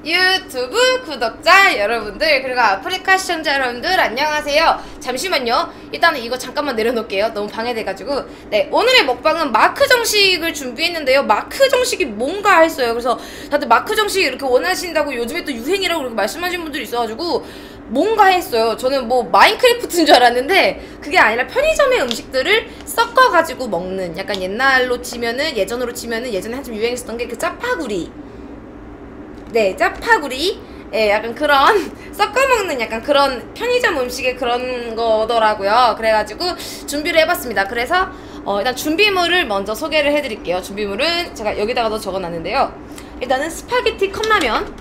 유튜브 구독자 여러분들 그리고 아프리카 시청자 여러분들 안녕하세요. 잠시만요. 일단은 이거 잠깐만 내려놓을게요. 너무 방해돼가지고. 네, 오늘의 먹방은 마크 정식을 준비했는데요. 마크 정식이 뭔가 했어요. 그래서 다들 마크 정식 이렇게 원하신다고 요즘에 또 유행이라고 그렇게 말씀하신 분들이 있어가지고 뭔가 했어요. 저는 뭐 마인크래프트인 줄 알았는데 그게 아니라 편의점의 음식들을 섞어가지고 먹는, 약간 옛날로 치면은, 예전으로 치면은 예전에 한참 유행했었던 게 그 짜파구리. 네, 짜파구리. 예, 약간 그런 섞어먹는 약간 그런 편의점 음식의 그런 거더라고요. 그래가지고 준비를 해봤습니다. 그래서 일단 준비물을 먼저 소개를 해드릴게요. 준비물은 제가 여기다가도 적어놨는데요. 일단은 스파게티 컵라면.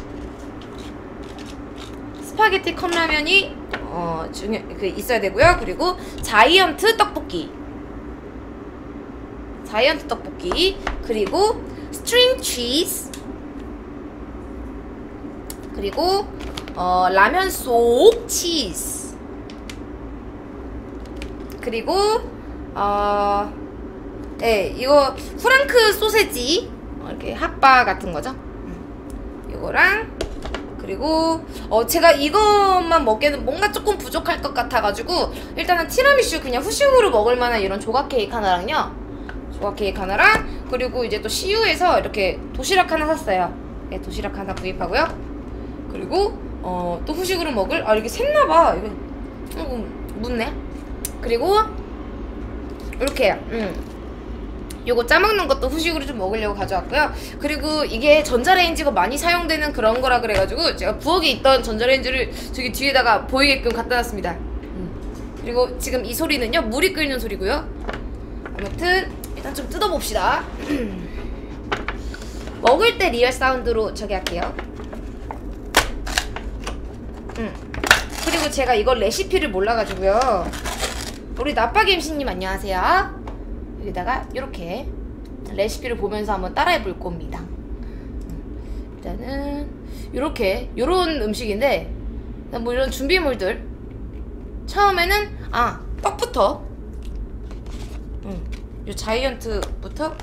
스파게티 컵라면이 있어야 되고요. 그리고 자이언트 떡볶이. 자이언트 떡볶이. 그리고 스트링 치즈. 그리고 라면 속 치즈. 그리고 네, 이거 프랑크 소세지, 이렇게 핫바 같은 거죠. 이거랑, 그리고 제가 이것만 먹기에는 뭔가 조금 부족할 것 같아가지고 일단은 티라미슈 그냥 후식으로 먹을 만한 이런 조각 케이크 하나랑요. 조각 케이크 하나랑, 그리고 이제 또 CU에서 이렇게 도시락 하나 샀어요. 네, 도시락 하나 구입하고요. 그리고 또 후식으로 먹을, 이렇게 샜나봐. 이거 묻네. 그리고 이렇게 요거 짜먹는 것도 후식으로 좀 먹으려고 가져왔고요. 그리고 이게 전자레인지가 많이 사용되는 그런 거라 그래가지고 제가 부엌에 있던 전자레인지를 저기 뒤에다가 보이게끔 갖다 놨습니다. 그리고 지금 이 소리는요, 물이 끓는 소리고요. 아무튼 일단 좀 뜯어봅시다. 먹을 때 리얼 사운드로 저기 할게요. 그리고 제가 이걸 레시피를 몰라가지고요. 우리 나빠기 MC님 안녕하세요. 여기다가 이렇게 레시피를 보면서 한번 따라해 볼 겁니다. 일단은 요런 음식인데, 뭐 이런 준비물들, 처음에는 떡부터, 요 자이언트부터.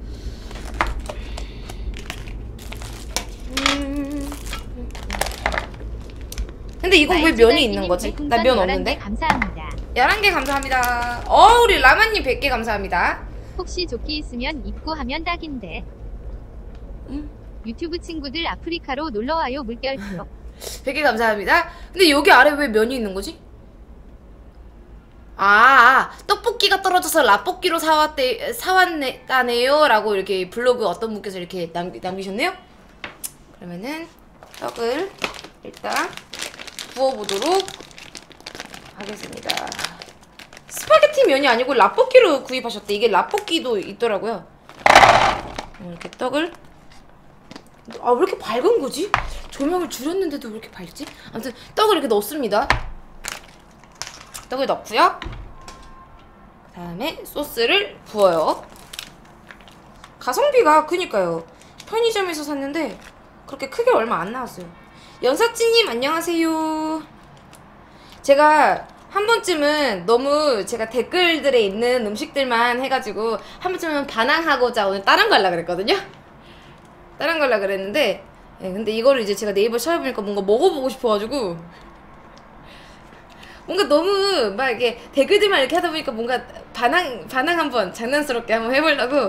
근데 이거 왜 면이 있는 거지? 나 면 없는데? 11개 감사합니다. 11개 감사합니다. 우리 라마님 100개 감사합니다. 혹시 조끼 있으면 입고 하면 딱인데. 유튜브 친구들 아프리카로 놀러와요. 물결표. 100개 감사합니다. 근데 여기 아래 왜 면이 있는 거지? 떡볶이가 떨어져서 라볶이로 사왔다네요 라고 이렇게 블로그 어떤 분께서 이렇게 남기셨네요. 그러면은 떡을 일단 부어보도록 하겠습니다. 스파게티 면이 아니고 라볶이로 구입하셨대. 이게 라볶이도 있더라고요. 이렇게 떡을, 왜 이렇게 밝은 거지? 조명을 줄였는데도 왜 이렇게 밝지? 아무튼 떡을 이렇게 넣습니다. 떡을 넣고요. 그 다음에 소스를 부어요. 가성비가, 그니까요, 편의점에서 샀는데 그렇게 크게 얼마 안 나왔어요. 연사찌님 안녕하세요. 제가 한 번쯤은 너무 제가 댓글들에 있는 음식들만 해가지고 한 번쯤은 반항하고자 오늘 다른 거 하려고 그랬거든요. 다른 거 하려고 그랬는데, 근데 이거를 이제 제가 네이버 찾아보니까 뭔가 먹어보고 싶어가지고, 뭔가 너무 막 이렇게 댓글들만 이렇게 하다 보니까 뭔가 반항 한번 장난스럽게 한번 해보려고.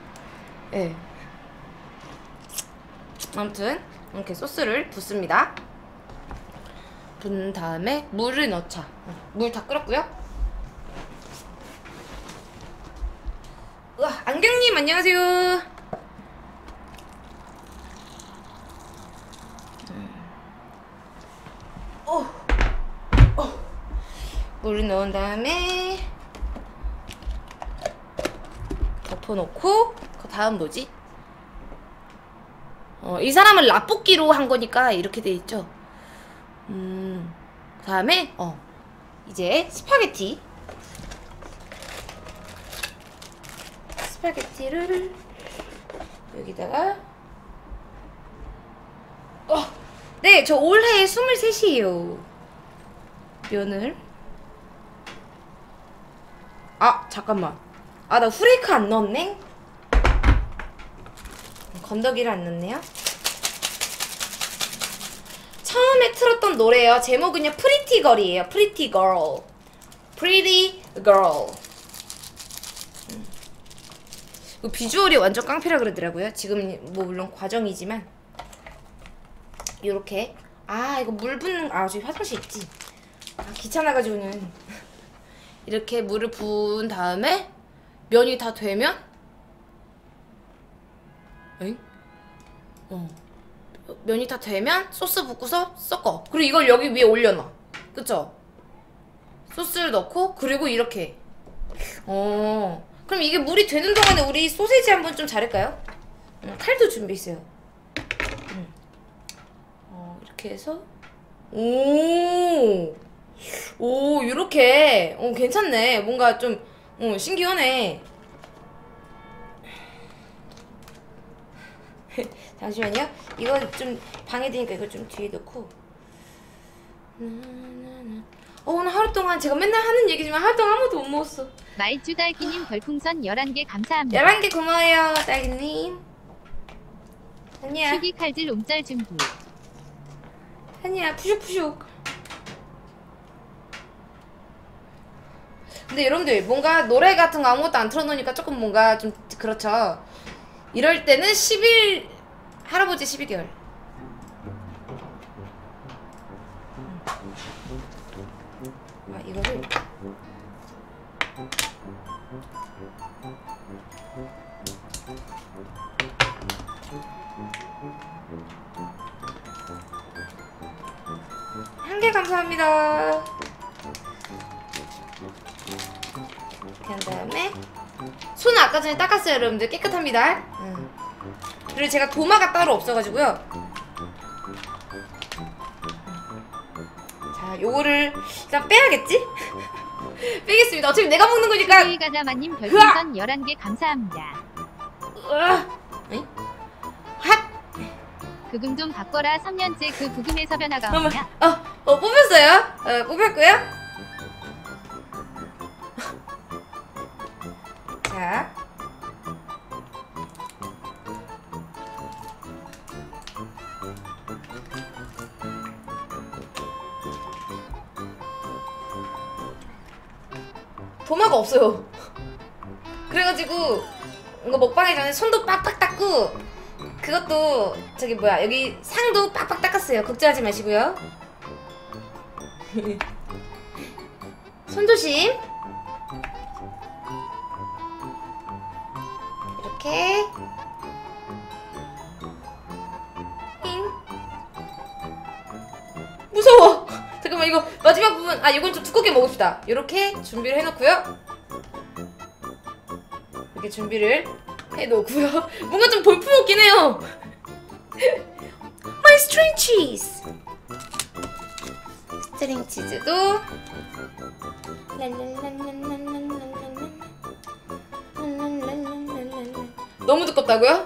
아무튼 이렇게 소스를 붓습니다. 붓는 다음에 물을 넣자. 물 다 끓었고요. 우와, 안경님 안녕하세요. 물을 넣은 다음에 덮어놓고, 그 다음 뭐지? 이 사람은 라볶이로 한 거니까 이렇게 돼 있죠. 그 다음에 이제 스파게티를 여기다가, 네, 저 올해 23이에요. 면을, 잠깐만, 나 후레이크 안 넣었네? 건더기를 안 넣네요. 요즘에 틀었던 노래예요. 제목은요 Pretty Girl이에요. Pretty Girl. Pretty Girl. 비주얼이 완전 깡패라 그러더라고요. 지금 뭐 물론 과정이지만 요렇게. 아 이거 물 붓는 저기 화장실 있지. 귀찮아가지고는 이렇게 물을 부은 다음에 면이 다 되면 면이 다 되면 소스 붓고서 섞어. 그리고 이걸 여기 위에 올려놔. 그쵸? 소스를 넣고 그리고 이렇게 그럼 이게 물이 되는 동안에 우리 소세지 한번 좀 자를까요? 칼도 준비했어요. 이렇게 해서 오 요렇게 괜찮네. 뭔가 좀 신기하네. 잠시만요. 이거 좀 방해되니까 이거 좀 뒤에 놓고. 오늘 하루 동안 제가 맨날 하는 얘기지만 하루 동안 아무도 못 먹었어. 마이쮸 딸기님 별풍선 11개 감사합니다. 11개 고마워요 딸기님. 아니야 휴기 칼질 옴짤 준비. 아니야 푸슉푸슉. 근데 여러분들 뭔가 노래 같은 거 아무것도 안 틀어놓으니까 조금 뭔가 좀 그렇죠. 이럴 때는 10일 할아버지 12개월. 이거를 한 개 감사합니다. 이렇게 한 다음에 손은 아까 전에 닦았어요 여러분들. 깨끗합니다. 그리고 제가 도마가 따로 없어가지고요. 자 요거를 일단 빼야겠지? 빼겠습니다. 어차피 내가 먹는 거니까. 가자마님 별풍선 11개 감사합니다. 핫! 그금 좀 바꿔라. 3년째 그 부금에서 변화가 없냐? 뽑혔어요. 뽑혔고요. 자 도마가 없어요. 그래가지고 이거 먹방에 전에 손도 빡빡 닦고 그것도 저기 뭐야 여기 상도 빡빡 닦았어요. 걱정하지 마시고요. 손 조심. 이렇게 무서워. 잠깐만 이거 마지막 부분 이건 좀 두껍게 먹읍시다. 이렇게 준비를 해놓고요. 이렇게 준비를 해놓고요. 뭔가 좀 볼품없긴 해요. My string cheese. 스트링 치즈도 너무 두껍다고요?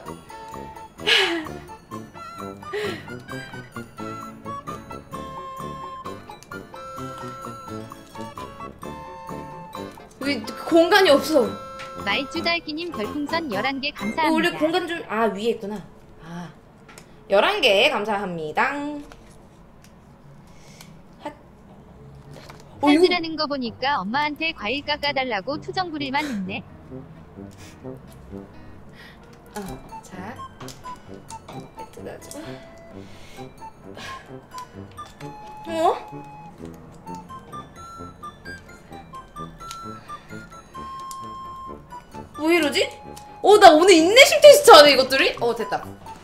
왜 공간이 없어? 마이쮸 딸기님 별풍선 11개 감사합니다. 원래 공간 좀 위에 있구나. 11개 감사합니다. 칼질하는 거 보니까 엄마한테 과일 깎아달라고 투정 부릴만 했네. 자 뜯어줘. 왜 이러지? 나 오늘 인내심 테스트 하네 이것들이? 됐다.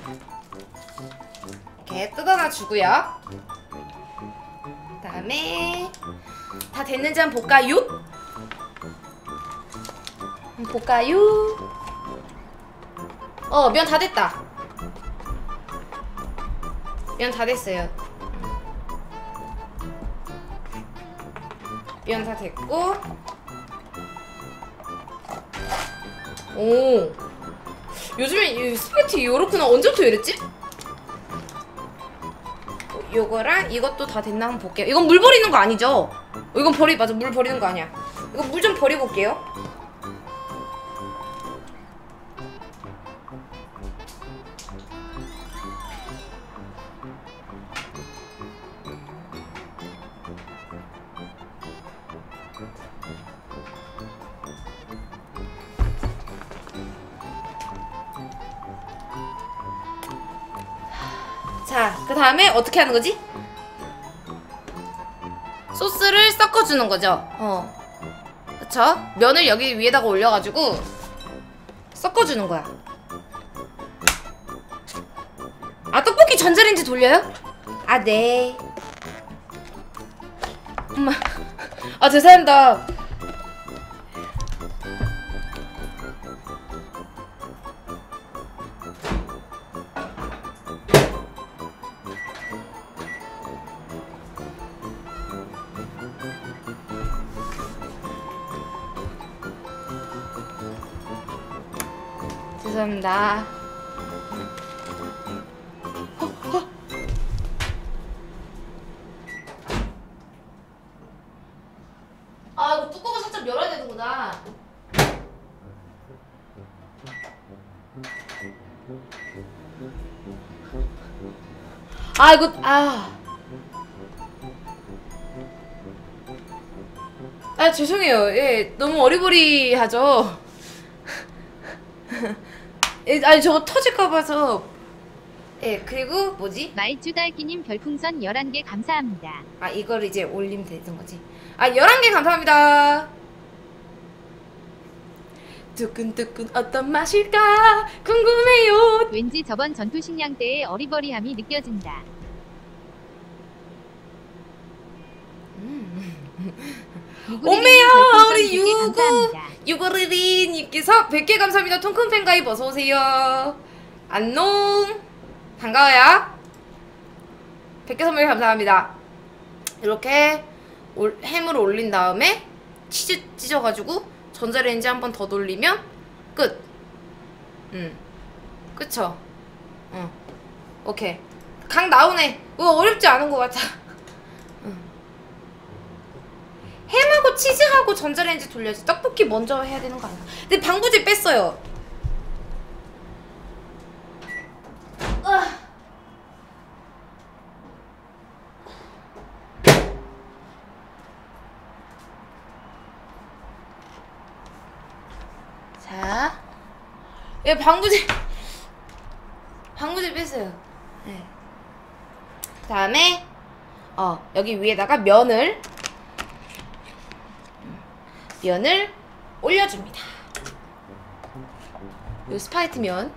이렇게 뜯어놔 주고요. 그다음에 다 됐는지 한번 볼까요? 면 다 됐다. 면 다 됐어요. 면 다 됐고. 요즘에 이 스파게티 요렇구나. 언제부터 이랬지? 요거랑 이것도 다 됐나 한번 볼게요. 이건 물 버리는 거 아니죠? 이건 맞아, 물 버리는 거 아니야. 이거 물 좀 버리고 올게요. 자, 그 다음에 어떻게 하는 거지? 소스를 섞어주는 거죠. 그쵸? 면을 여기 위에다가 올려가지고 섞어주는 거야. 아, 떡볶이 전자레인지 돌려요? 아, 네. 엄마. 아, 죄송합니다. 죄송합니다. 아, 이거 뚜껑을 살짝 열어야 되는구나. 아, 이거, 죄송해요. 예, 너무 어리버리하죠? 예, 아니, 저거 터질까봐서. 예, 그리고, 뭐지? 말주달기님 별풍선 11개 감사합니다. 아, 이걸 이제 올리면 되는 거지. 아, 11개 감사합니다. 뜨끈뜨끈 어떤 맛일까 궁금해요. 왠지 저번 전투식량 때의 어리버리함이 느껴진다. 오메요, 우리 감사합니다. 유고리리님께서 100개 감사합니다. 통큰팬 가입 어서오세요. 안녕, 반가워요. 100개 선물 감사합니다. 이렇게 햄을 올린 다음에 치즈 찢어가지고 전자레인지 한 번 더 돌리면 끝. 그쵸? 오케이. 각 나오네. 어렵지 않은 것 같아. 햄하고 치즈하고 전자레인지 돌려야지. 떡볶이 먼저 해야 되는 거 아니야? 근데 방부제 뺐어요. 자, 예, 방부제 뺐어요. 네. 그 다음에 여기 위에다가 면을 올려줍니다. 요 스파게티 면.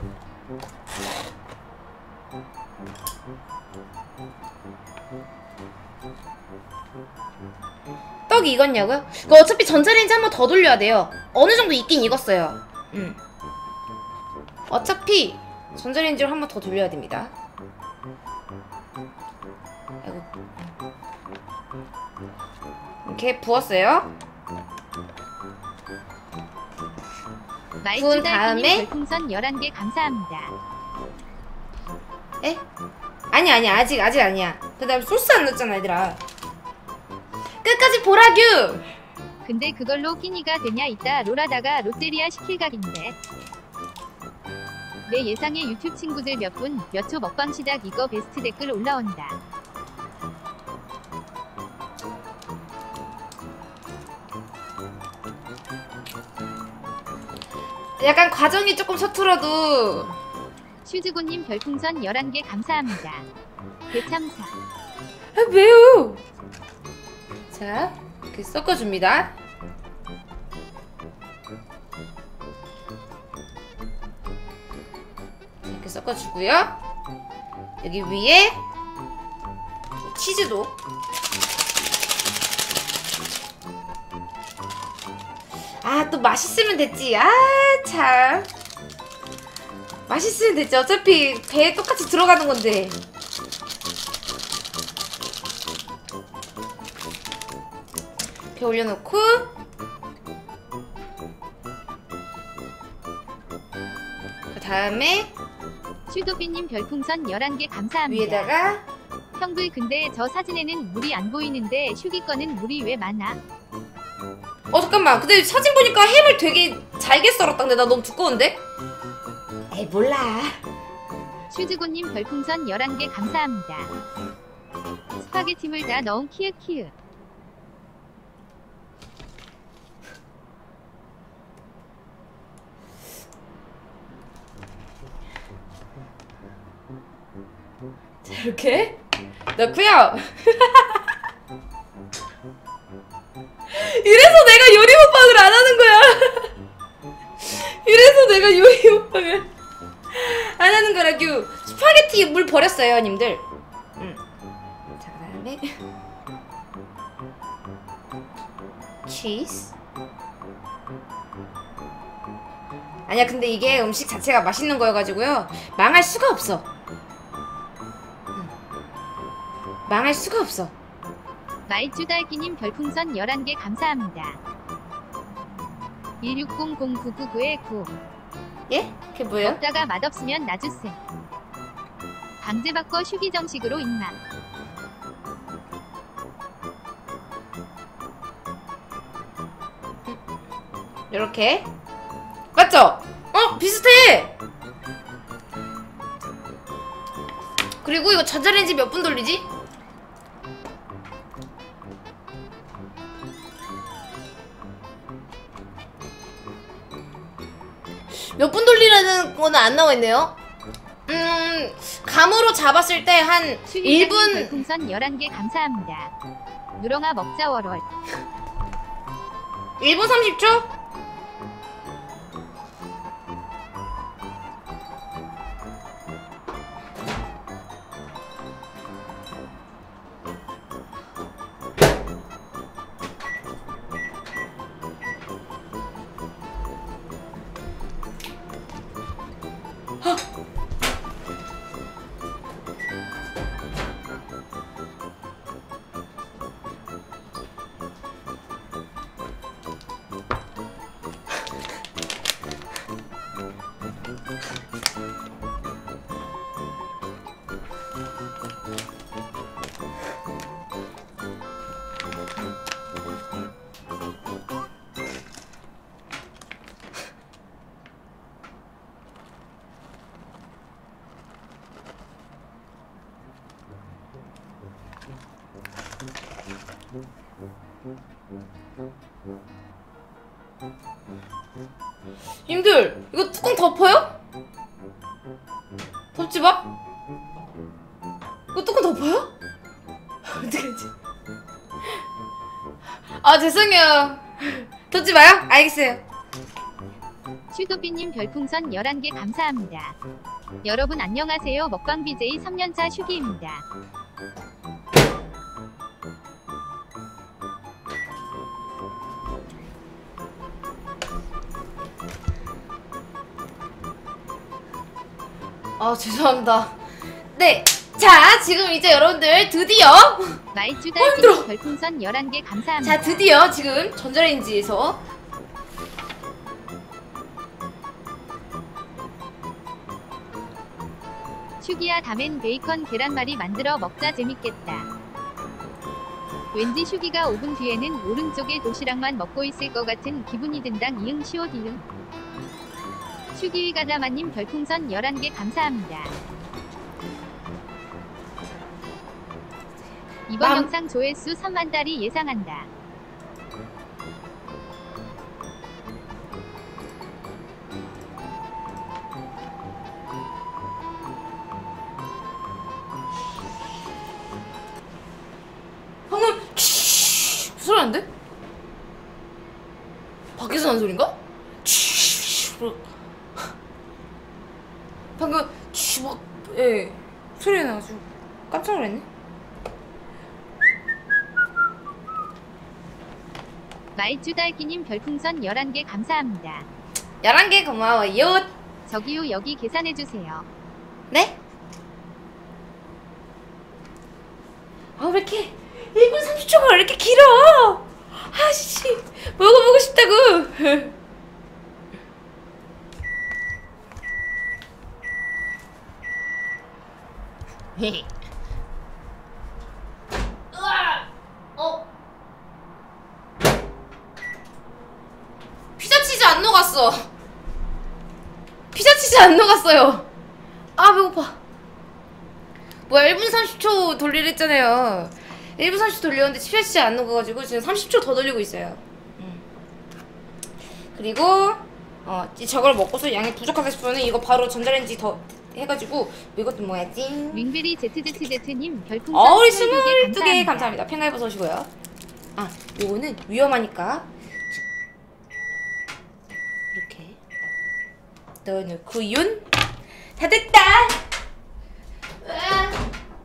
떡이 익었냐고요? 이거 어차피 전자레인지 한 번 더 돌려야 돼요. 어느 정도 익긴 익었어요. 어차피 전자레인지를 한 번 더 돌려야 됩니다. 아이고. 이렇게 부었어요. 부은 다음에 별풍선 11개 감사합니다. 에? 아니 아직 아니야. 그 다음에 소스 안 넣었잖아 얘들아. 끝까지 보라규! 근데 그걸로 끼니가 되냐 이따 롤하다가 롯데리아 시킬 각인데. 내 예상에 유튜브 친구들 몇 초 먹방 시작 이거 베스트 댓글 올라온다. 약간 과정이 조금 서툴어도. 슈즈고님 별풍선 11개 감사합니다. 대참사. 왜요? 자, 이렇게 섞어줍니다. 이렇게 섞어주고요. 여기 위에 치즈도. 아, 또 맛있으면 됐지. 아, 참. 맛있으면 됐지. 어차피 배에 똑같이 들어가는 건데. 배 올려놓고 그 다음에 슈도비님 별풍선 11개 감사합니다. 위에다가 형들 근데 저 사진에는 물이 안 보이는데 슈기 거는 물이 왜 많아? 잠깐만. 근데 사진 보니까 햄을 되게 잘게 썰었다는데 나 너무 두꺼운데? 에이, 몰라. 슈즈고님 별풍선 11개 감사합니다. 스파게티물 다 넣은 키읔키읔. 자, 이렇게 넣고요. 이래서 내가 요리 먹방을 안 하는 거야. 이래서 내가 요리 먹방을 안 하는 거라규. 스파게티 물 버렸어요, 님들. 자, 그다음에 치즈. 아니야, 근데 이게 음식 자체가 맛있는 거여가지고요, 망할 수가 없어. 망할 수가 없어. 마이쭈달기님 별풍선 11개 감사합니다. 16009999-9 예? 그게 뭐예요? 먹다가 맛없으면 놔주셈. 강제 바꿔 슈기 정식으로 입맛. 요렇게. 맞죠? 비슷해! 그리고 이거 전자레인지 몇 분 돌리지? 몇 분 돌리라는 거는 안 나와있네요. 감으로 잡았을 때 한 1분. 별풍선 11개 감사합니다. 누렁아 먹자 월월. 1분 30초? 님들, 이거 뚜껑 덮어요? 덮지 마? 이거 뚜껑 덮어요? 어떡하지? 죄송해요. 덮지 마요? 알겠어요. 슈도비님 별풍선 11개 감사합니다. 여러분 안녕하세요. 먹방 BJ 3년차 슈기입니다. 죄송합니다. 네, 자, 지금 이제 여러분들 드디어 마이쭈달기님 별풍선 11개 감사합니다. 자, 드디어 지금 전자레인지에서 슈기야 다멘 베이컨 계란말이 만들어 먹자. 재밌겠다. 왠지 슈기가 5분 뒤에는 오른쪽에 도시락만 먹고 있을 것 같은 기분이 든당. 이응 시오디응. 슈기위 가자마님 별풍선 11개 감사합니다. 이번 영상 조회수 3만 달이 예상한다. 방금 소리 나는데? 밖에서 나는 소린가? 방금 소리 나가지고 깜짝 놀랐네. 마이쭈달기님 별풍선 11개 감사합니다. 11개 고마워요. 저기요, 여기 계산해주세요. 네? 왜 이렇게 1분 30초가 왜 이렇게 길어? 아씨, 먹어보고 싶다고. 피자 치즈 안 녹았어. 피자 치즈 안 녹았어요. 배고파. 뭐야, 1분 30초 돌리려 했잖아요. 1분 30초 돌렸는데 피자 치즈 안 녹아가지고 지금 30초 더 돌리고 있어요. 그리고 저걸 먹고서 양이 부족하다 싶으면 이거 바로 전자레인지 해가지고 이것도 먹어야지. 윙베리 ZZZ님 별풍선 우리 22개 22개 감사합니다. 팽가입어서 오시고요. 아, 요거는 위험하니까 이렇게 넣어놓고 윤. 다 됐다. 으아.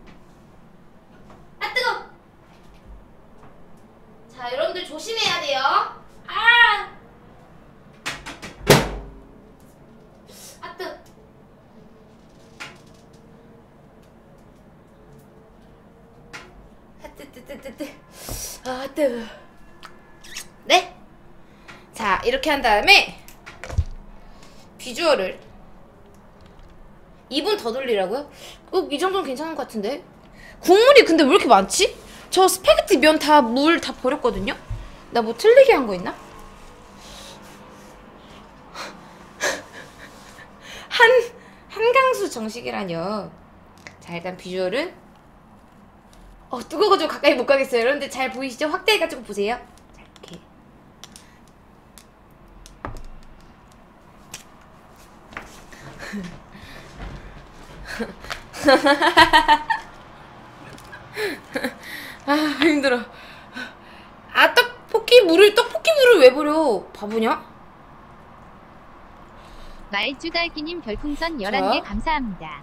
아, 뜨거. 자, 여러분들 조심해야 돼요. 아, 뜨거. 뜨. 네? 자, 이렇게 한 다음에 비주얼을 2분 더 돌리라고요? 이 정도는 괜찮은 것 같은데? 국물이 근데 왜 이렇게 많지? 저 스파게티 면 다 물 다 버렸거든요? 나 뭐 틀리게 한 거 있나? 한강수 정식이라뇨. 자, 일단 비주얼은 뜨거워가지고 가까이 못 가겠어요. 여러분들 잘 보이시죠? 확대해가지고 보세요. 자, 이렇게. 아, 힘들어. 떡볶이 물을 왜 버려? 바보냐? 말주달기님 별풍선 11개 감사합니다.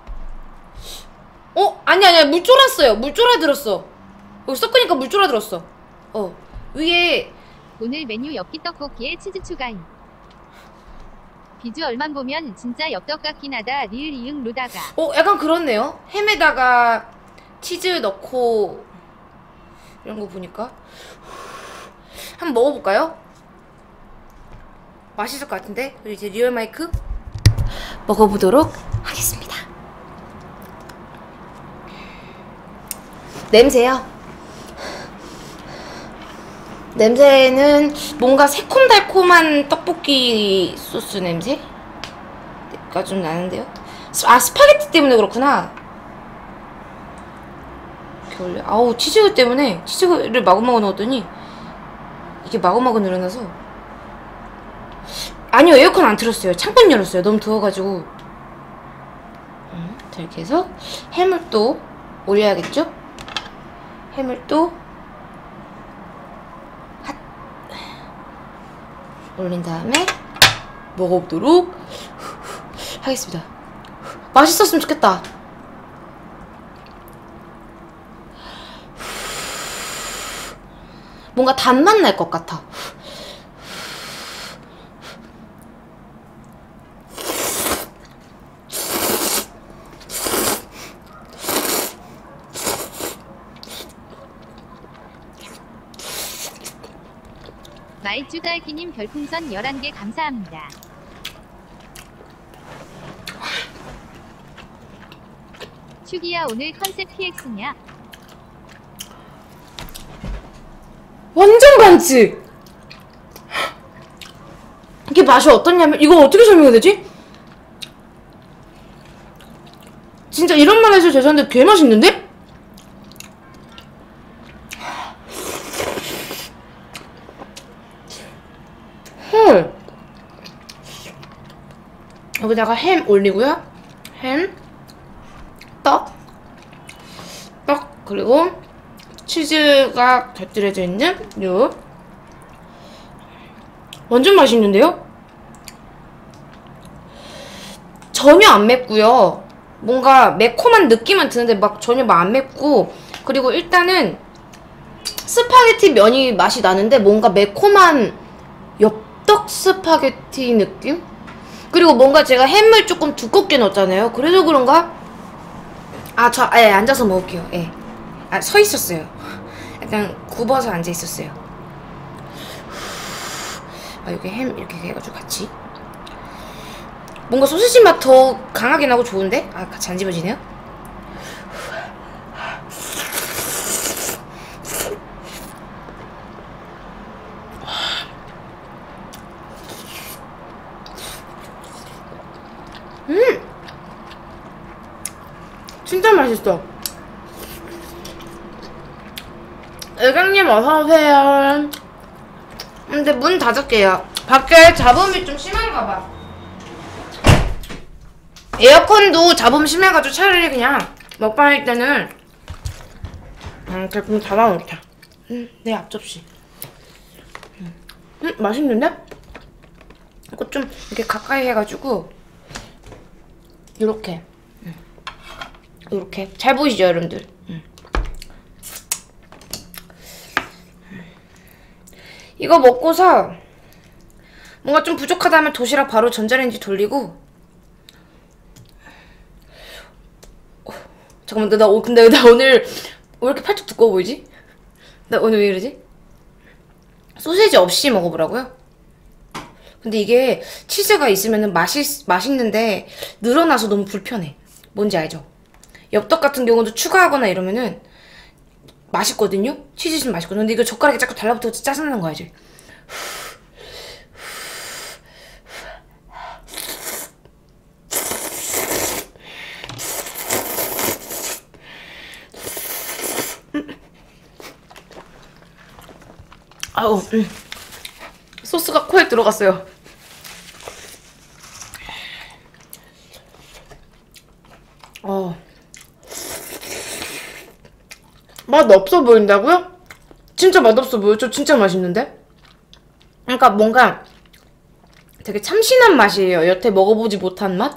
아니야. 물 쫄았어요. 물 쫄아들었어. 여기 섞으니까 물 쫄아들었어. 위에 오늘 메뉴 엽기 떡볶이에 치즈 추가임. 비주얼만 보면 진짜 엽떡 같긴 하다. 리을 이응 로다가. 약간 그렇네요. 햄에다가 치즈 넣고 이런 거 보니까 한번 먹어볼까요? 맛있을 것 같은데. 그리고 이제 리얼 마이크 먹어보도록 하겠습니다. 냄새요. 냄새는 뭔가 새콤달콤한 떡볶이 소스 냄새가 좀 나는데요. 스파게티 때문에 그렇구나. 이렇게 올려. 치즈 때문에 치즈를 마구마구 넣었더니 이게 마구마구 늘어나서. 아니요, 에어컨 안 틀었어요. 창문 열었어요. 너무 더워가지고. 자, 이렇게 해서 햄을 또 올려야겠죠? 햄을 또 올린 다음에 먹어보도록 하겠습니다. 맛있었으면 좋겠다. 뭔가 단맛 날 것 같아. 말주달기님 별풍선 11개 감사합니다. 슈기야 오늘 컨셉 PX냐? 완전 반칙! 이게 맛이 어떻냐면, 이거 어떻게 설명해야 되지? 진짜 이런 말 해서 죄송한데 개 맛있는데? 여기다가 햄 올리고요. 햄, 떡, 그리고 치즈가 곁들여져 있는 요. 완전 맛있는데요? 전혀 안 맵고요. 뭔가 매콤한 느낌은 드는데 막 전혀 막 안 맵고, 그리고 일단은 스파게티 면이 맛이 나는데 뭔가 매콤한 엽떡 스파게티 느낌? 그리고 뭔가 제가 햄을 조금 두껍게 넣었잖아요. 그래서 그런가? 앉아서 먹을게요. 예. 서 있었어요. 약간 굽어서 앉아 있었어요. 여기 햄 이렇게 해가지고 같이. 뭔가 소시지 맛 더 강하게 나고 좋은데? 같이 안 집어지네요? 진짜 맛있어. 애강님 어서오세요. 근데 문 닫을게요. 밖에 잡음이 좀 심한가봐. 에어컨도 잡음 심해가지고 차라리 그냥 먹방할 때는 제품 닫아놓자. 내 앞접시. 맛있는데? 이거 좀 이렇게 가까이 해가지고 요렇게 요렇게 잘 보이시죠 여러분들? 이거 먹고서 뭔가 좀 부족하다면 도시락 바로 전자레인지 돌리고. 잠깐만 근데 나 오늘 왜 이렇게 팔뚝 두꺼워 보이지? 나 오늘 왜 이러지? 소세지 없이 먹어보라고요? 근데 이게 치즈가 있으면 맛있는데 늘어나서 너무 불편해. 뭔지 알죠? 엽떡 같은 경우도 추가하거나 이러면은 맛있거든요? 치즈 좀 맛있거든요. 근데 이거 젓가락에 자꾸 달라붙어서 짜증나는 거 알지? 아우, 소스가 코에 들어갔어요. 맛없어 보인다고요? 진짜 맛없어 보여. 저 진짜 맛있는데? 그러니까 뭔가 되게 참신한 맛이에요. 여태 먹어보지 못한 맛?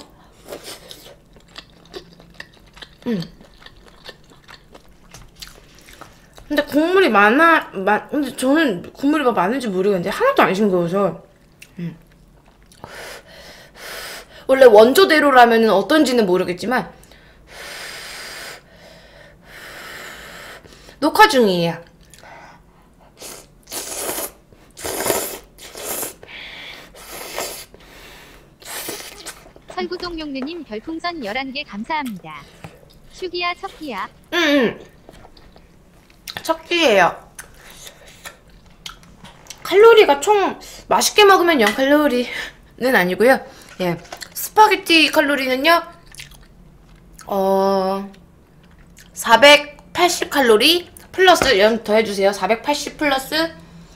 근데 국물이 근데 저는 국물이 많은지 모르겠는데 하나도 안 싱거워서. 원래 원조대로라면 어떤지는 모르겠지만 녹화 중이에요. 설구동 용느님 별풍선 11개 감사합니다. 슈기야 척기야. 척기예요. 칼로리가 총 맛있게 먹으면 0칼로리는 아니고요. 예, 스파게티 칼로리는요 480칼로리 플러스 0 더해주세요. 480 플러스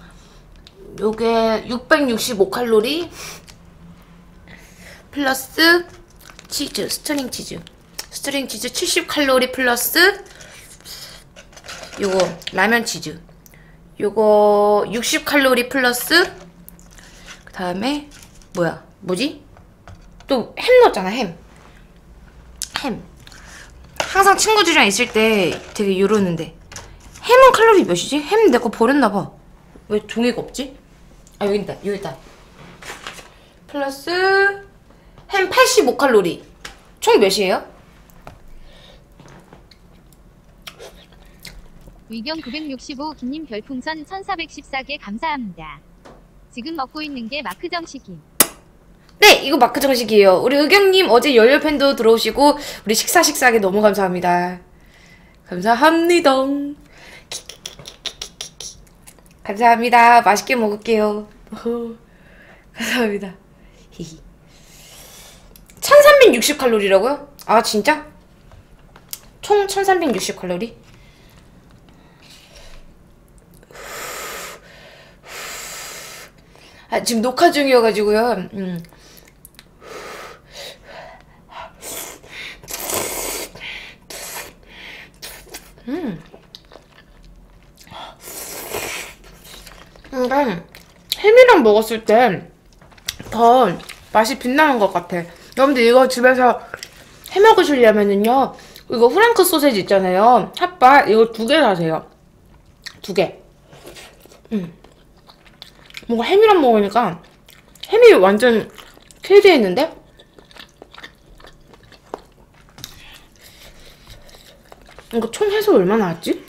요게 665칼로리 플러스 치즈, 스트링 치즈 70칼로리 플러스 요거 라면 치즈 요거 60칼로리 플러스 그 다음에 뭐지? 또 햄 넣었잖아. 햄 항상 친구들이랑 있을 때 되게 이러는데 햄은 칼로리 몇이지? 햄 내 거 버렸나봐. 왜 종이가 없지? 아 여기 있다 플러스 햄 85칼로리 총 몇이에요? 위경 965 김님 별풍선 1414개 감사합니다. 지금 먹고 있는 게 마크 정식임. 네, 이거 마크 정식이에요. 우리 의경님 어제 열렬팬도 들어오시고 우리 식사하게 너무 감사합니다. 감사합니다. 감사합니다. 맛있게 먹을게요. 감사합니다. 1360칼로리라고요? 아 진짜? 총 1360칼로리? 아 지금 녹화 중이어가지고요. 그러니까 햄이랑 먹었을 때 더 맛이 빛나는 것 같아. 여러분들 이거 집에서 해 먹으시려면은요 이거 프랑크 소세지 있잖아요. 핫바 이거 2개 사세요. 2개. 뭔가 햄이랑 먹으니까 햄이 완전 캐리해 있는데? 이거 총 해서 얼마 나왔지?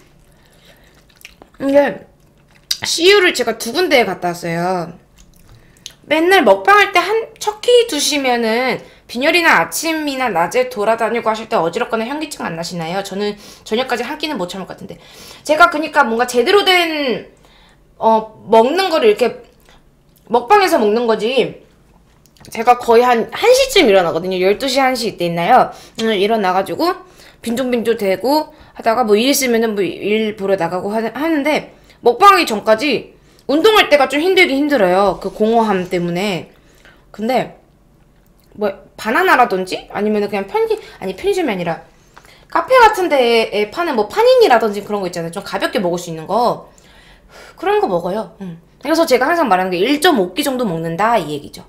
이게 CU를 제가 2군데에 갔다 왔어요. 맨날 먹방할 때 첫 끼 드시면은 빈혈이나 아침이나 낮에 돌아다니고 하실 때 어지럽거나 현기증 안 나시나요? 저는 저녁까지 한 끼는 못 참을 것 같은데. 제가 그니까 뭔가 제대로 된 먹는 거를 이렇게 먹방에서 먹는 거지. 제가 거의 한 1시쯤 일어나거든요. 12시 1시 이때 있나요? 일어나가지고 빈종빈종 대고 하다가 뭐 일 있으면은 뭐 일 보러 나가고 하는데 먹방하기 전까지 운동할 때가 좀 힘들긴 힘들어요. 그 공허함 때문에. 근데 뭐 바나나라든지 아니면 그냥 편의점이 아니라 카페 같은 데에 파는 뭐 파니니라든지 그런 거 있잖아요. 좀 가볍게 먹을 수 있는 거. 그런 거 먹어요. 그래서 제가 항상 말하는 게 1.5끼 정도 먹는다 이 얘기죠.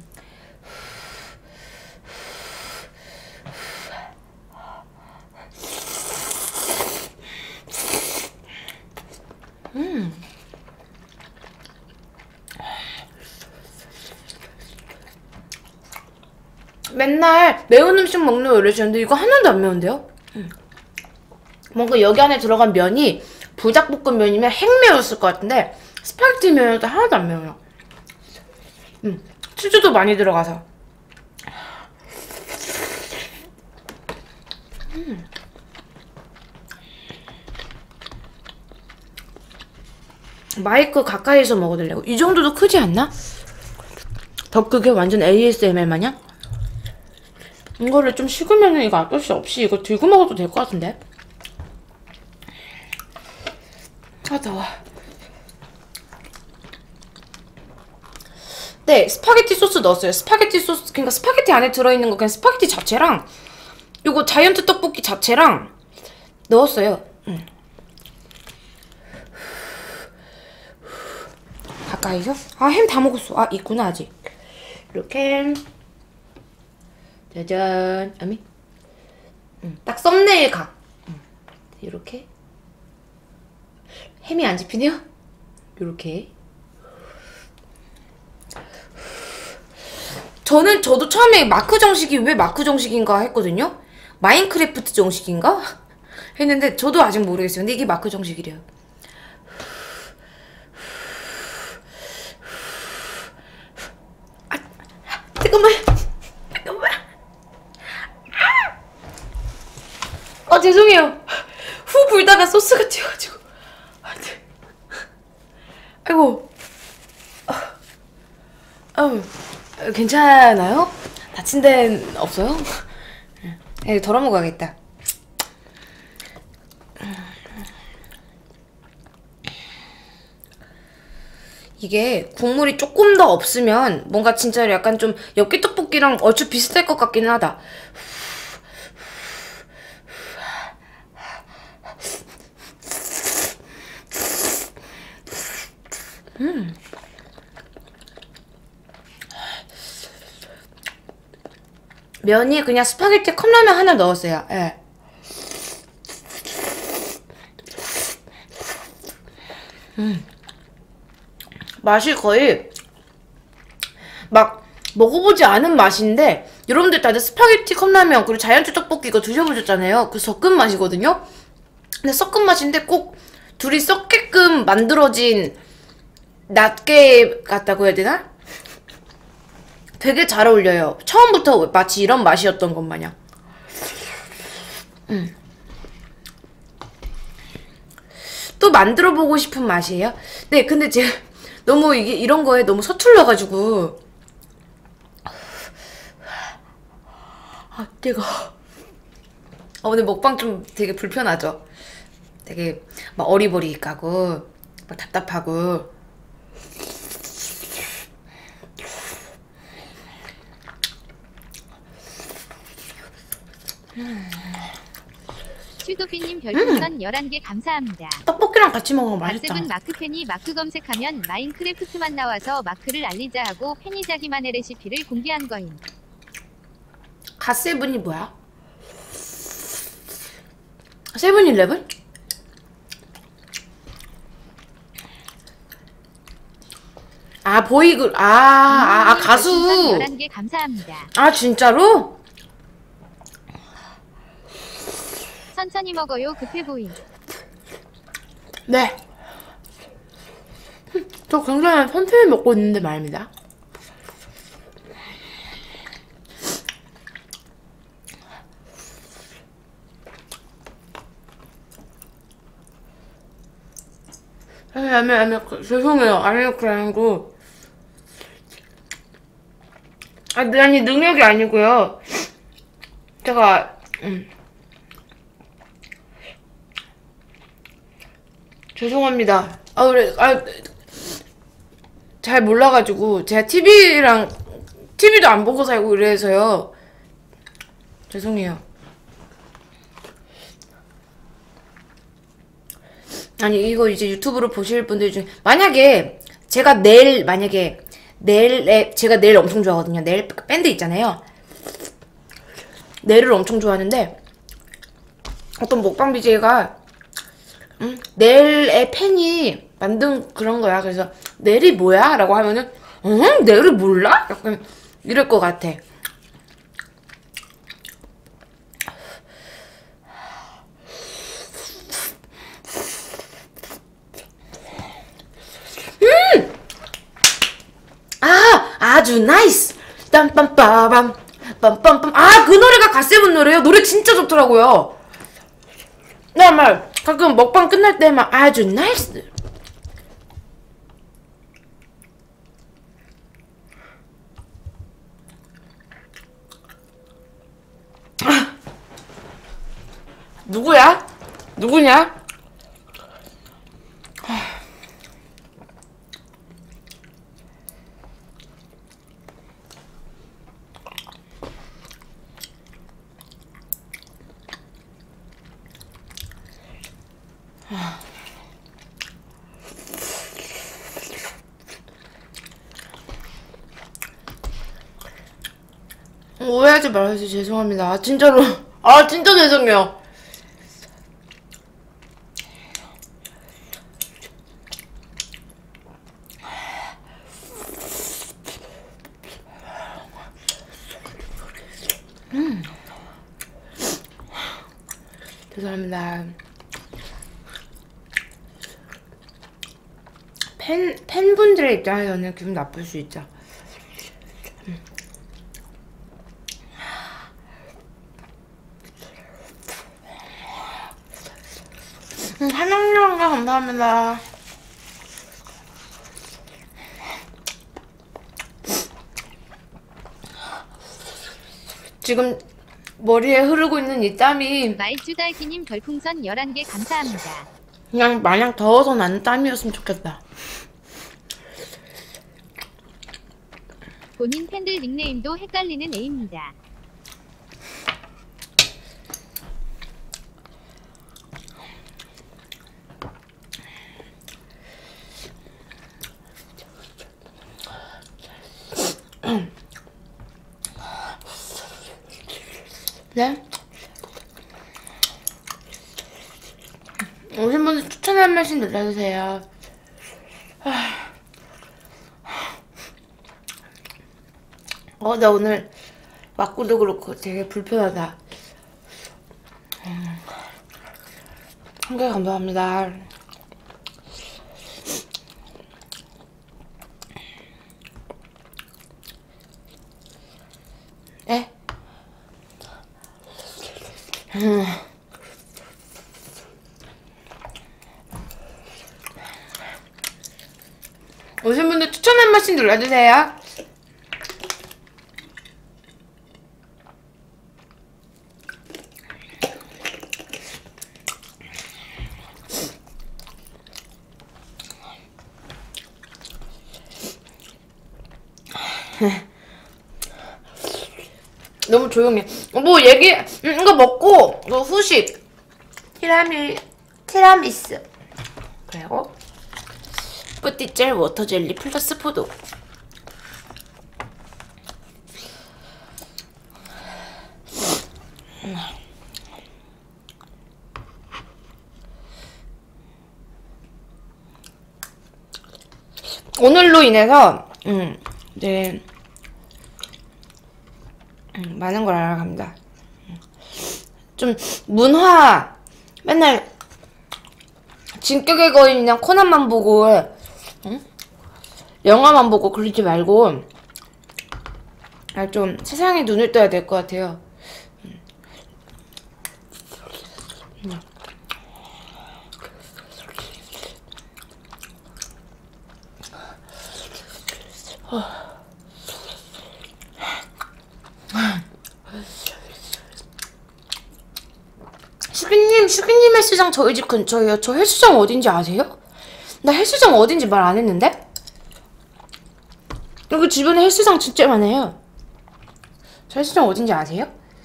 맨날 매운 음식 먹는 거 이러시는데 이거 하나도 안 매운데요? 뭔가 여기 안에 들어간 면이 불닭볶음면이면 핵매웠을 것 같은데 스파게티 면도 하나도 안 매워요. 치즈도 많이 들어가서. 마이크 가까이서 먹어달라고. 이 정도도 크지 않나? 더 크게 완전 ASMR 마냥? 이거를 좀 식으면은 이거 어쩔 수 없이 이거 들고 먹어도 될 것 같은데? 아, 더워. 네, 스파게티 소스 넣었어요. 스파게티 소스, 그러니까 스파게티 안에 들어있는 거 그냥 스파게티 자체랑 요거 자이언트 떡볶이 자체랑 넣었어요. 가까이서? 아, 햄 다 먹었어. 아, 있구나, 아직. 이렇게. 짜잔. 아미. 딱 썸네일 각. 이렇게. 햄이 안 집히네요? 요렇게. 저도 처음에 마크 정식이 왜 마크 정식인가 했거든요? 마인크래프트 정식인가? 했는데 저도 아직 모르겠어요. 근데 이게 마크 정식이래요. 아, 잠깐만. 죄송해요. 후 불다가 소스가 튀어가지고. 아이고. 괜찮아요? 다친 데는 없어요? 네, 덜어 먹어야겠다. 이게 국물이 조금 더 없으면 뭔가 진짜 약간 좀 엽기떡볶이랑 얼추 비슷할 것 같기는 하다. 면이 그냥 스파게티 컵라면 하나 넣었어요. 예. 맛이 거의 막 먹어보지 않은 맛인데 여러분들 다들 스파게티 컵라면 그리고 자이언트 떡볶이 이거 드셔보셨잖아요. 그 섞은 맛이거든요. 근데 섞은 맛인데 꼭 둘이 섞게끔 만들어진 낱개 같다고 해야 되나? 되게 잘 어울려요. 처음부터 마치 이런 맛이었던 것 마냥. 또 만들어보고 싶은 맛이에요? 네, 근데 제가 너무 이게 이런 거에 너무 서툴러가지고. 아, 뜨거워. 근데 먹방 좀 되게 불편하죠? 되게 막 어리버리 까고, 막 답답하고. 슈도피님 별풍선 11개 감사합니다. 떡볶이랑 같이 먹으면 맛있다. 갓seb은 마크팬이 마크 검색하면 마인크래프트만 나와서 마크를 알리자 하고 팬이 자기만의 레시피를 공개한 거임. 갓세븐이 뭐야? 세븐일레븐? 아, 보이글. 가수. 11개 감사합니다. 아, 진짜로? 천천히 먹어요. 급해 보임. 네. 저 굉장히 천천히 먹고 있는데 말입니다. 죄송해요. 아니, 그게 아니고. 아니, 능력이 아니고요. 제가, 죄송합니다. 잘 몰라가지고, 제가 TV도 안 보고 살고 이래서요. 죄송해요. 아니 이거 이제 유튜브로 보실 분들 중에 만약에 제가 제가 네일 엄청 좋아하거든요. 네일 밴드 있잖아요. 네일을 엄청 좋아하는데 어떤 먹방 BJ가 네일의 팬이 만든 그런 거야. 그래서 네일이 뭐야? 라고 하면은 네일을 몰라? 약간 이럴 것 같아. 아주 나이스. 빰빰빠밤 빰빰빰. 아, 그 노래가 갓세븐 노래요. 노래 진짜 좋더라고요. 나 막 가끔 먹방 끝날 때 막 아주 나이스. 누구야? 누구냐? 오해하지 말아주세요. 죄송합니다. 아, 진짜로. 아, 진짜 죄송해요. 죄송합니다. 팬분들의 입장에서는 기분 나쁠 수 있죠. 한영님과 감사합니다. 지금 머리에 흐르고 있는 이 땀이 말주달기님 별풍선 11개 감사합니다. 그냥 마냥 더워서 나는 땀이었으면 좋겠다. 본인 팬들 닉네임도 헷갈리는 A입니다. 네? 오신 분들 추천 한 말씀 눌러주세요. 나 오늘 와꾸도 그렇고 되게 불편하다. 한 개 감사합니다. 네? 오신 분들 추천 한 번씩 눌러주세요. 너무 조용해. 뭐 이거 먹고 후식 티라미수 그리고 뿌띠젤 워터젤리 플러스 포도. 오늘로 인해서 이제 많은 걸 알아갑니다. 좀 문화 맨날 진격의 거인이랑 코난만 보고 영화만 보고 그러지 말고 좀 세상에 눈을 떠야 될 것 같아요. 슈기님 헬스장 저희 집 근처예요. 저 헬스장 어딘지 아세요? 나 헬스장 어딘지 말 안 했는데? 여기 주변에 헬스장 진짜 많아요. 헬스장 어딘지 아세요?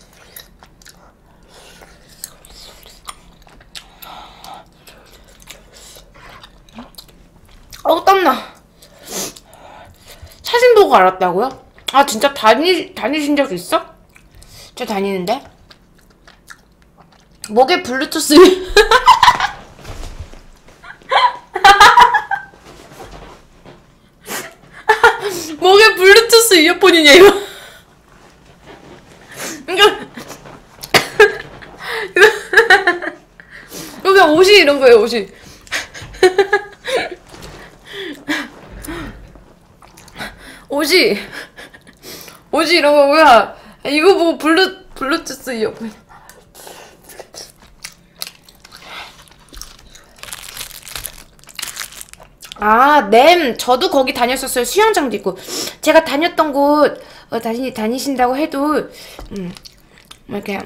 땀나. 사진 보고 알았다고요? 아, 진짜 다니신 적 있어? 진짜 다니는데? 목에 블루투스 목에 블루투스 이어폰이냐 이거? 이거 그냥 옷이 이런 거예요, 옷이. 옷이 이런 거고요. 이거 보고 블루투스 이어폰. 아, 저도 거기 다녔었어요. 수영장도 있고. 제가 다녔던 곳, 다니신다고 해도, 뭐 이렇게,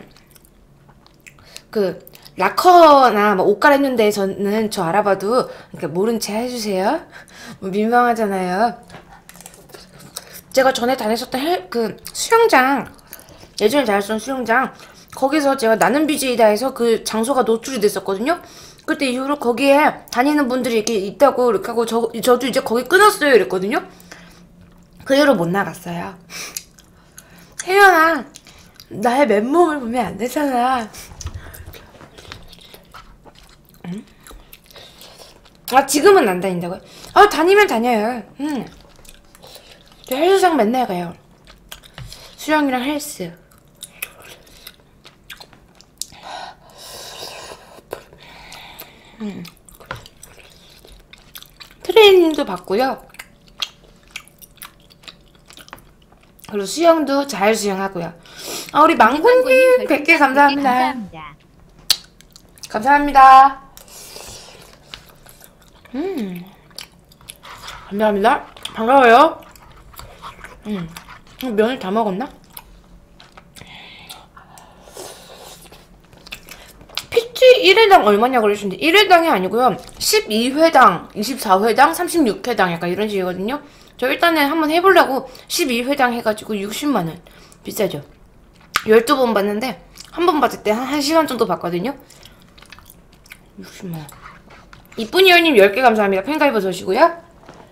락커나 뭐 옷 갈아입는 데서는 저 알아봐도, 모른 체 해주세요. 뭐 민망하잖아요. 제가 전에 다녔었던 수영장, 예전에 다녔던 수영장, 거기서 제가 나는 BJ다 해서 그 장소가 노출이 됐었거든요. 그때 이후로 거기에 다니는 분들이 이렇게 있다고 이렇게 하고 저도 이제 거기 끊었어요 이랬거든요. 그 이후로 못 나갔어요. 혜연아, 나의 맨몸을 보면 안 되잖아. 응? 아, 지금은 안 다닌다고요? 아, 다니면 다녀요. 저 헬스장 맨날 가요. 수영이랑 헬스. 트레이닝도 받고요. 그리고 수영도 잘 수영하고요. 아, 우리 망고님 100개 감사합니다. 감사합니다. 감사합니다. 반가워요. 면을 다 먹었나? PT 1회당 얼마냐 그러시는데 1회당이 아니고요. 12회당, 24회당, 36회당 약간 이런 식이거든요. 저 일단은 한번 해보려고 12회당 해가지고 60만원. 비싸죠? 12번 봤는데 한 번 받을 때 한 1시간 정도 봤거든요. 60만원. 이쁜이어님 10개 감사합니다. 팬가입 서시고요.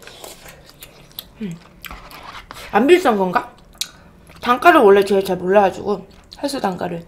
안 비싼 건가? 단가를 원래 제가 잘 몰라가지고 헬스 단가를.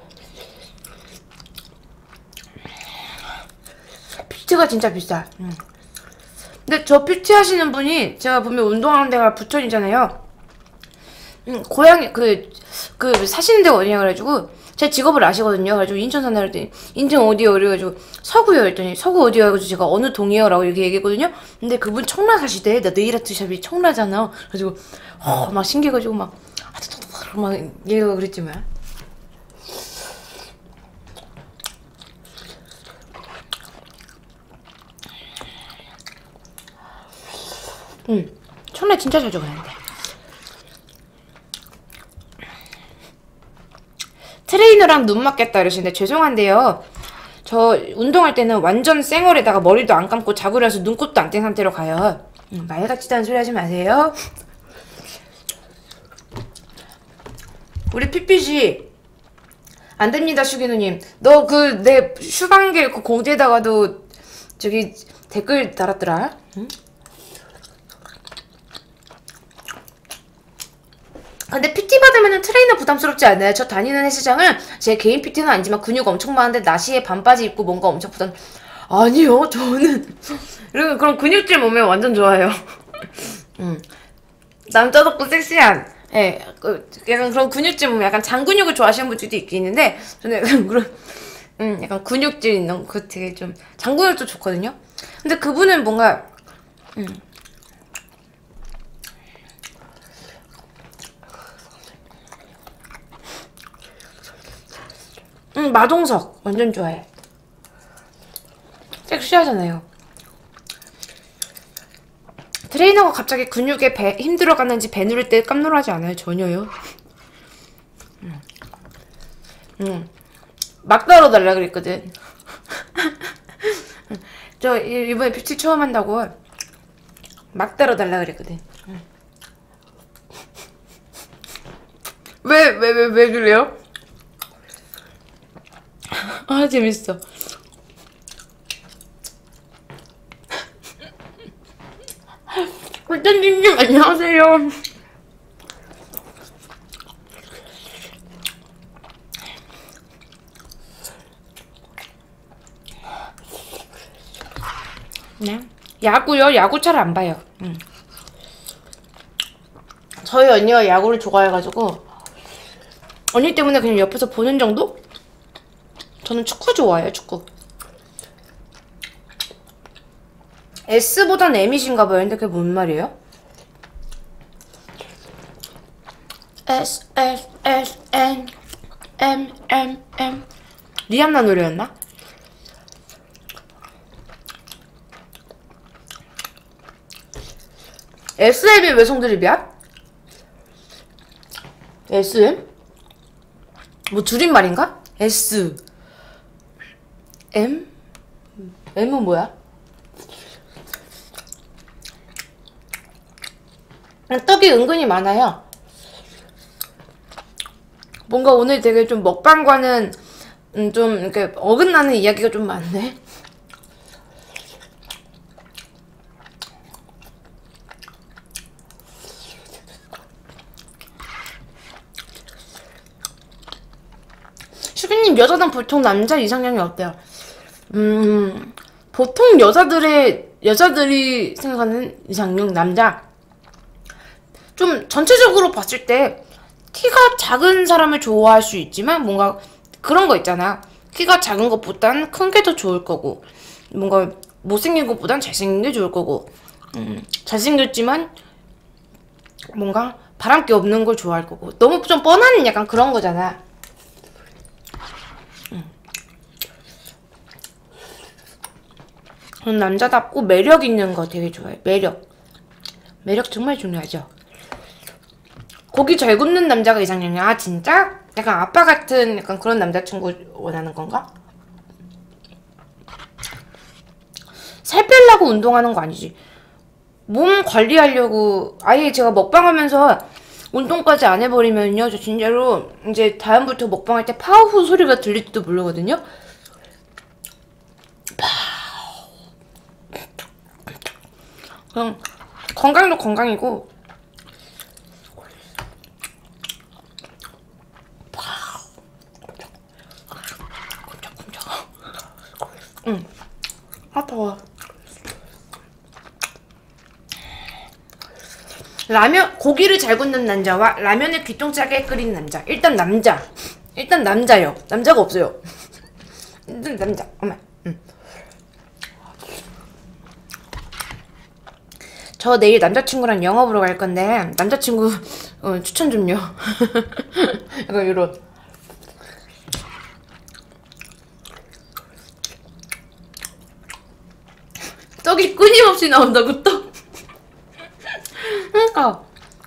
PT가 진짜 비싸. 근데 저 PT 하시는 분이 제가 보면 운동하는 데가 부천이잖아요. 고향이 사시는 데가 어디냐 그래가지고 제 직업을 아시거든요. 그래가지고 인천 산다 그랬더니 인천 어디요? 그래가지고 서구요 그랬더니 서구 어디요? 해가지고 제가 어느 동이요? 라고 이렇게 얘기했거든요. 근데 그분 청라 사시대. 나 네일아트 샵이 청라잖아. 그래가지고 막 신기해가지고 막 얘가 그랬지만 청라 진짜 자주 가는데. 트레이너랑 눈 맞겠다 이러시는데 죄송한데요. 저 운동할 때는 완전 쌩얼에다가 머리도 안 감고 자고 일어나서 눈곱도 안 뗀 상태로 가요. 말 같지도 않은 소리 하지 마세요. 우리 삐삐씨 안됩니다. 슈기누님 너 내 슈방길 공지에다가도 저기 댓글 달았더라. 응? 근데 PT 받으면 트레이너 부담스럽지 않아요? 저 다니는 헬스장은 제 개인 PT는 아니지만 근육 엄청 많은데 나시에 반바지 입고 뭔가 엄청 아니요, 저는 그럼 근육질 몸에 완전 좋아요. 남자답고 섹시한 약간 그런 근육질 몸에 약간 장근육을 좋아하시는 분들도 있긴 있는데 저는 약간 그런 약간 근육질 있는 그 되게 좀 장근육도 좋거든요. 근데 그분은 뭔가 마동석 완전 좋아해. 섹시하잖아요. 트레이너가 갑자기 근육에 힘들어갔는지 배 누를 때 깜놀하지 않아요. 전혀요. 막 다뤄달라 그랬거든. 저 이번에 PT 처음 한다고 막 다뤄달라 그랬거든. 왜 그래요? 아, 재밌어. 꿀단님님, 안녕하세요. 네. 야구요? 야구 잘 안 봐요. 저희 언니가 야구를 좋아해가지고 언니 때문에 그냥 옆에서 보는 정도? 저는 축구 좋아해요, 축구. S보단 M이신가 봐요. 근데 그게 뭔 말이에요? S, S, S, N, M, M, M. 리안나 노래였나? SM이 왜 성드립이야? SM? 뭐 줄임말인가? S M? M은 뭐야? 떡이 은근히 많아요. 뭔가 오늘 되게 좀 먹방과는 좀 이렇게 어긋나는 이야기가 좀 많네. 슈비님, 여자는 보통 남자 이상형이 어때요? 보통 여자들이 생각하는 이상형 남자, 좀 전체적으로 봤을 때 키가 작은 사람을 좋아할 수 있지만 뭔가 그런 거 있잖아. 키가 작은 것보단 큰 게 더 좋을 거고, 뭔가 못생긴 것보단 잘생긴 게 좋을 거고, 잘생겼지만 뭔가 바람기 없는 걸 좋아할 거고. 너무 좀 뻔한 약간 그런 거잖아. 저는 남자답고 매력 있는 거 되게 좋아해. 매력 정말 중요하죠. 고기 잘 굽는 남자가 이상형이야. 아, 진짜? 약간 아빠 같은 약간 그런 남자친구 원하는 건가? 살 빼려고 운동하는 거 아니지? 몸 관리하려고. 아예 제가 먹방하면서 운동까지 안 해버리면요, 저 진짜로 이제 다음부터 먹방할 때 파우후 소리가 들릴지도 모르거든요. 그냥 건강도 건강이고 아, 더워. 라면, 고기를 잘 굽는 남자와 라면을 귀똥차게 끓이는 남자. 일단 남자요. 남자가 없어요. 일단 남자. 어머. 저 내일 남자친구랑 영화 보러 갈 건데 남자친구 추천 좀요. 약간 이런. 떡이 끊임없이 나온다고, 떡. 그러니까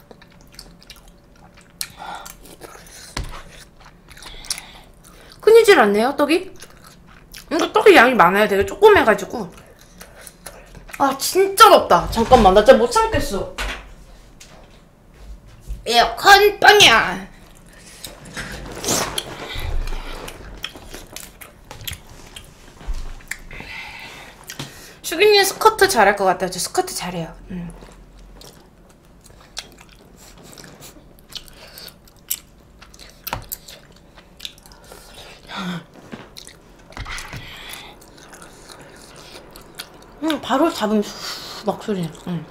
끊이질 않네요, 떡이. 그러니까 떡이 양이 많아요. 되게 조그매가지고. 아, 진짜 덥다. 잠깐만, 나 진짜 못 참겠어. 에어컨 빵이야. 슈기님 스쿼트 잘할 것 같아요. 저 스쿼트 잘해요. 바로 잡으면 막 소리야.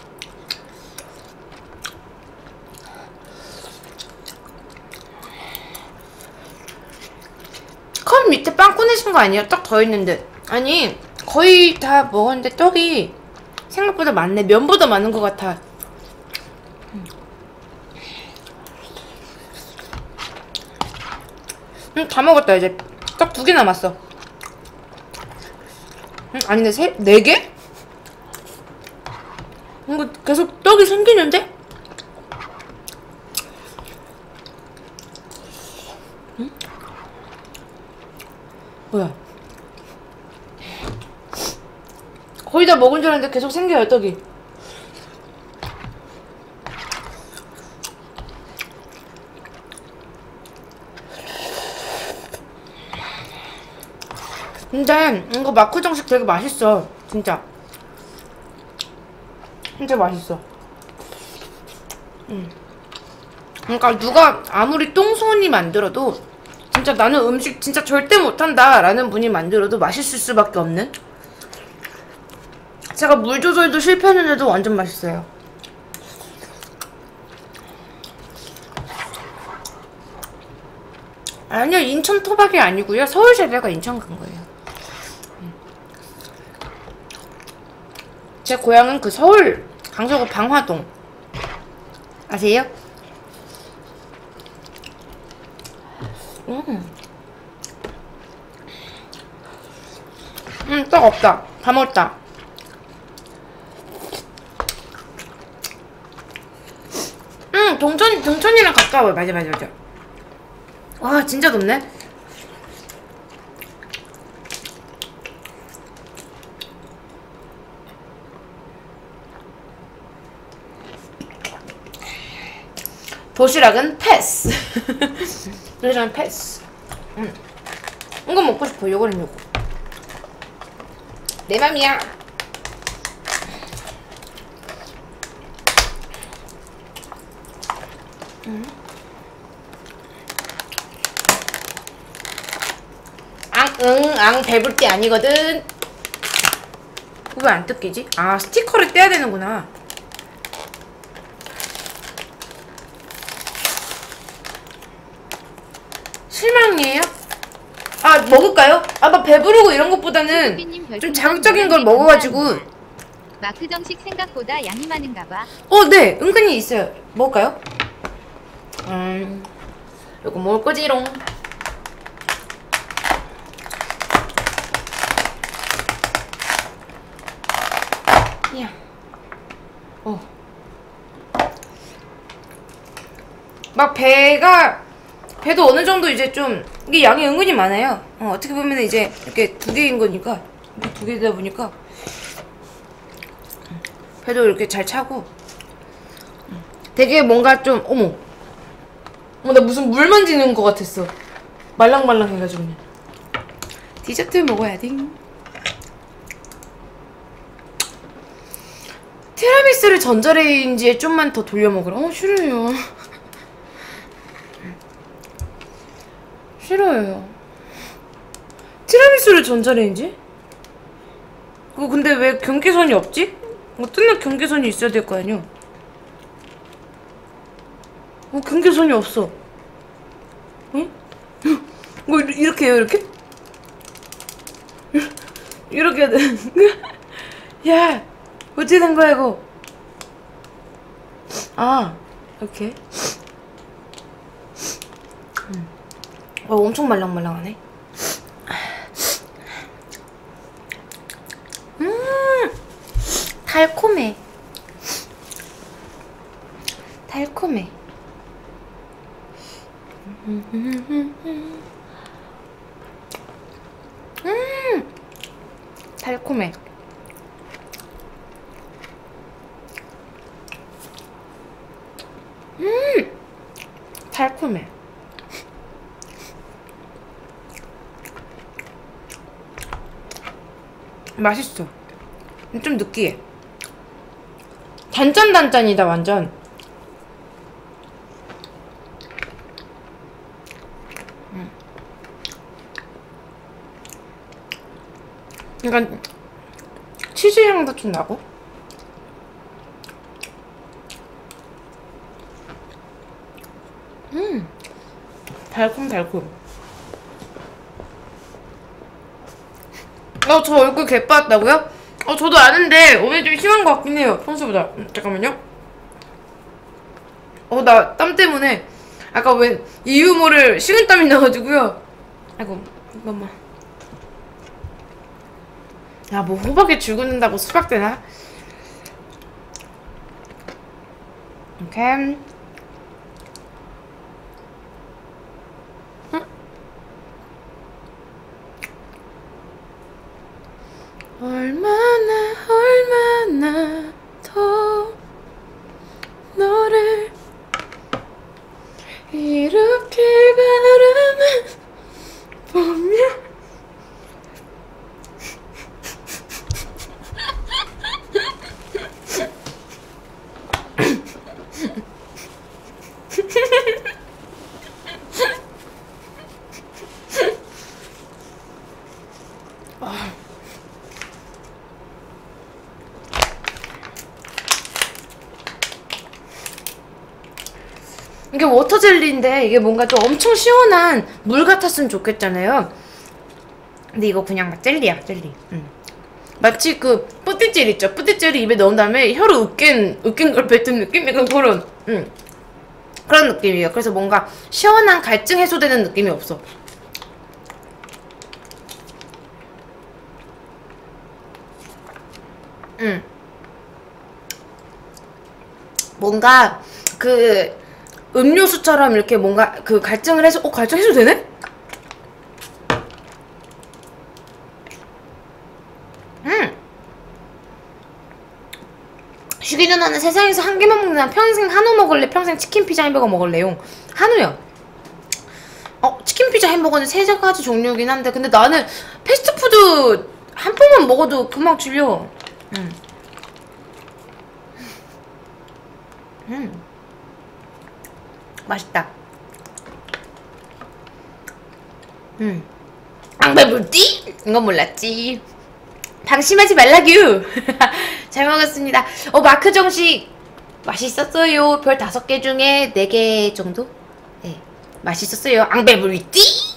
컵 밑에 빵 꺼내신 거 아니에요? 떡 더 있는데. 아니, 거의 다 먹었는데 떡이 생각보다 많네. 면보다 많은 것 같아. 다 먹었다. 이제 떡 2개 남았어. 아니네, 4개? 이거 계속 떡이 생기는데? 뭐야? 거의 다 먹은 줄 알았는데 계속 생겨요, 떡이. 근데 이거 마크 정식 되게 맛있어. 진짜 맛있어. 그러니까 누가 아무리 똥손이 만들어도 진짜 나는 음식 진짜 절대 못한다 라는 분이 만들어도 맛있을 수밖에 없는. 제가 물 조절도 실패했는데도 완전 맛있어요. 아니요, 인천 토박이 아니고요, 서울 재배가 인천 간 거예요. 제 고향은 그 서울 강서구 방화동 아세요? 떡 없다. 다 먹었다. 동천이랑 가까워요. 맞아. 와, 진짜 덥네. 도시락은 패스. 도시락은 패스. 이거 먹고 싶어. 요거는 요거. 내 맘이야. 앙 배불 게 아니거든. 왜 안 뜯기지? 아, 스티커를 떼야 되는구나. 실망이에요? 아, 먹을까요? 아, 막 배부르고 이런 것보다는 좀 자극적인 걸 먹어가지고. 마크 정식 생각보다 양이 많은가봐. 네, 은근히 있어요. 먹을까요? 요거 먹을 거지롱. 야, 막 배도 어느 정도 이제 좀, 이게 양이 은근히 많아요. 어떻게 보면 이제 이렇게 두 개인 거니까, 이렇게 두 개다 보니까 배도 이렇게 잘 차고. 되게 뭔가 좀, 나 무슨 물 만지는 거 같았어. 말랑말랑 해가지고. 디저트 먹어야 돼. 티라미수를 전자레인지에 좀만 더 돌려 먹으라. 싫어요. 싫어요. 티라미수를 전자레인지? 그거 근데 왜 경계선이 없지? 어떤 경계선이 있어야 될 거 아니야? 경계선이 없어. 응? 뭐 이렇게 해요, 이렇게? 이렇게 해야 돼. 야, 어떻게 된 거야, 이거? 아, 이렇게. 엄청 말랑말랑하네. 달콤해. 달콤해. 달콤해. 달콤해. 맛있어. 좀 느끼해. 단짠단짠이다, 완전. 약간 치즈 향도 좀 나고. 달콤달콤. 저 얼굴 개빠졌다고요? 저도 아는데 오늘 좀 심한 것 같긴 해요, 평소보다. 잠깐만요. 나 땀 때문에 아까 왜 이유 모를 식은땀이 나가지고요. 아이고, 잠깐만. 야, 뭐 호박에 죽는다고 수박되나? 오케이. 얼마나 더 너를 이렇게 바라만 보며 이게 워터젤리인데 이게 뭔가 좀 엄청 시원한 물 같았으면 좋겠잖아요. 근데 이거 그냥 막 젤리야, 젤리. 마치 그 뿌띠젤 있죠? 뿌띠젤이 입에 넣은 다음에 혀로 으깬 걸 뱉은 느낌? 약간 그런 그런 느낌이에요. 그래서 뭔가 시원한 갈증 해소되는 느낌이 없어. 뭔가 그 음료수처럼 이렇게 뭔가 그 갈증을 해서 갈증 해소되네? 슈기 누나는 세상에서 한 개만 먹는 평생 한우 먹을래? 평생 치킨 피자 햄버거 먹을래요? 한우요. 치킨 피자 햄버거는 세 가지 종류긴 한데 근데 나는 패스트푸드 한 번만 먹어도 금방 질려. 맛있다. 앙배불띠? 이건 몰랐지. 방심하지 말라규. 잘 먹었습니다. 마크 정식 맛있었어요. 별 5개 중에 4개 정도? 네, 맛있었어요. 앙배불띠?